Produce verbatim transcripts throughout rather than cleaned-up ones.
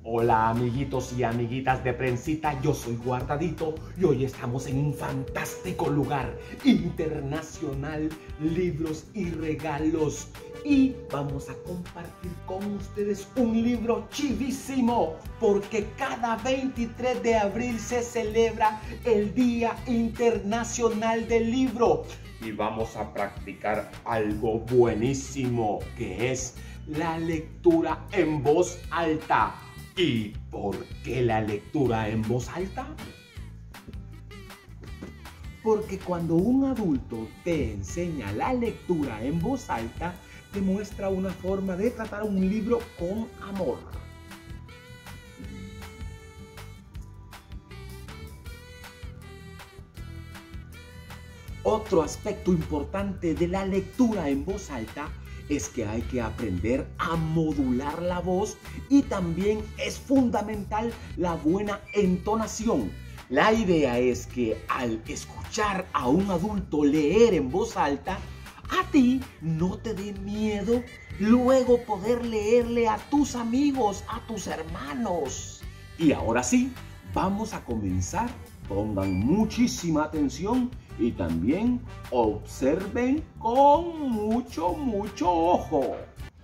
Hola amiguitos y amiguitas de Prensita, yo soy Guardadito y hoy estamos en un fantástico lugar internacional, libros y regalos. Y vamos a compartir con ustedes un libro chivísimo, porque cada veintitrés de abril se celebra el Día Internacional del Libro. Y vamos a practicar algo buenísimo, que es la lectura en voz alta. ¿Y por qué la lectura en voz alta? Porque cuando un adulto te enseña la lectura en voz alta, te muestra una forma de tratar un libro con amor. Otro aspecto importante de la lectura en voz alta es que hay que aprender a modular la voz y también es fundamental la buena entonación. La idea es que al escuchar a un adulto leer en voz alta, a ti no te dé miedo luego poder leerle a tus amigos, a tus hermanos. Y ahora sí, vamos a comenzar. Pongan muchísima atención y también observen con mucho, mucho ojo.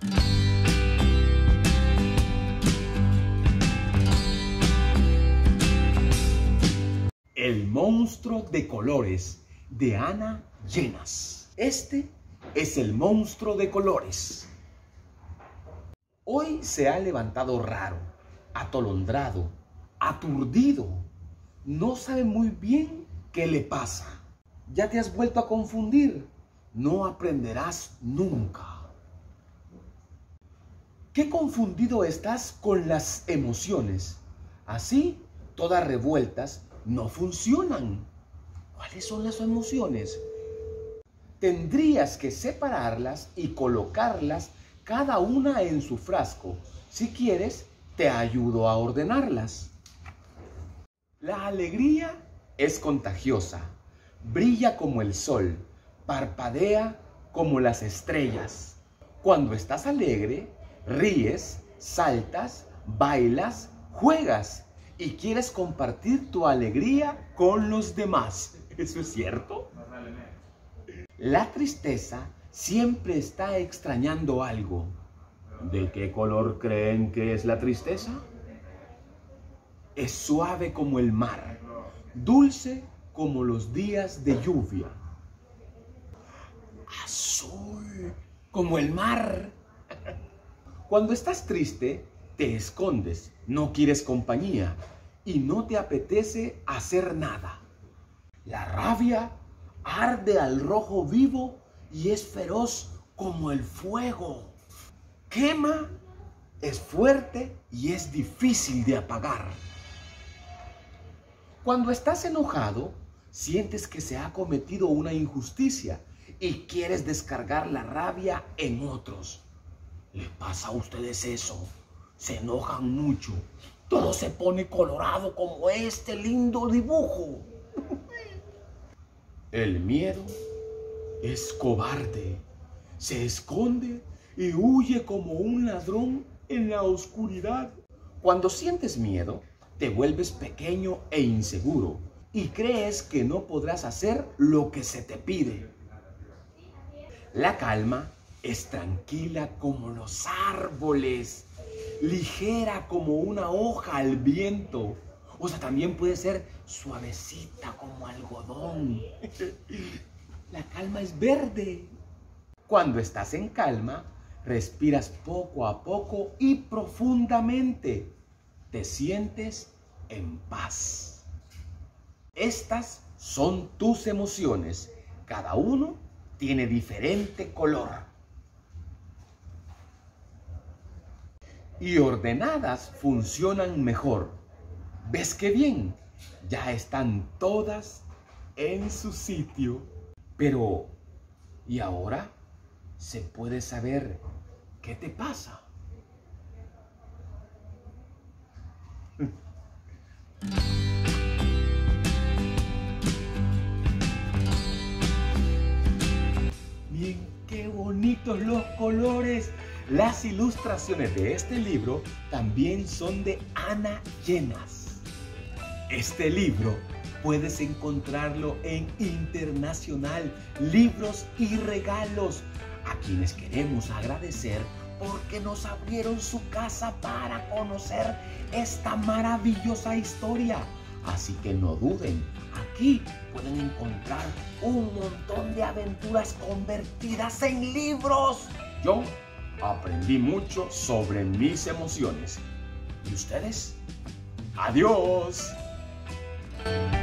El monstruo de colores, de Ana Llenas. Este es el monstruo de colores. Hoy se ha levantado raro, atolondrado, aturdido. No sabe muy bien qué le pasa. Ya te has vuelto a confundir. No aprenderás nunca. ¿Qué confundido estás con las emociones? Así, todas revueltas, no funcionan. ¿Cuáles son las emociones? Tendrías que separarlas y colocarlas cada una en su frasco. Si quieres, te ayudo a ordenarlas. La alegría es contagiosa, brilla como el sol, parpadea como las estrellas. Cuando estás alegre, ríes, saltas, bailas, juegas y quieres compartir tu alegría con los demás. ¿Eso es cierto? La tristeza siempre está extrañando algo. ¿De qué color creen que es la tristeza? Es suave como el mar, dulce como los días de lluvia. Azul como el mar. Cuando estás triste, te escondes, no quieres compañía y no te apetece hacer nada. La rabia arde al rojo vivo y es feroz como el fuego. Quema, es fuerte y es difícil de apagar. Cuando estás enojado, sientes que se ha cometido una injusticia y quieres descargar la rabia en otros. ¿Les pasa a ustedes eso? Se enojan mucho. Todo se pone colorado como este lindo dibujo. El miedo es cobarde. Se esconde y huye como un ladrón en la oscuridad. Cuando sientes miedo, te vuelves pequeño e inseguro y crees que no podrás hacer lo que se te pide. La calma es tranquila como los árboles, ligera como una hoja al viento. O sea, también puede ser suavecita como algodón. La calma es verde. Cuando estás en calma, respiras poco a poco y profundamente. Te sientes en paz. Estas son tus emociones. Cada uno tiene diferente color. Y ordenadas funcionan mejor. ¿Ves qué bien? Ya están todas en su sitio. Pero, ¿y ahora? ¿Se puede saber qué te pasa? Miren qué bonitos los colores. Las ilustraciones de este libro también son de Ana Llenas. Este libro puedes encontrarlo en Internacional Libros y Regalos, a quienes queremos agradecer porque nos abrieron su casa para conocer esta maravillosa historia. Así que no duden, aquí pueden encontrar un montón de aventuras convertidas en libros. Yo aprendí mucho sobre mis emociones. ¿Y ustedes? ¡Adiós!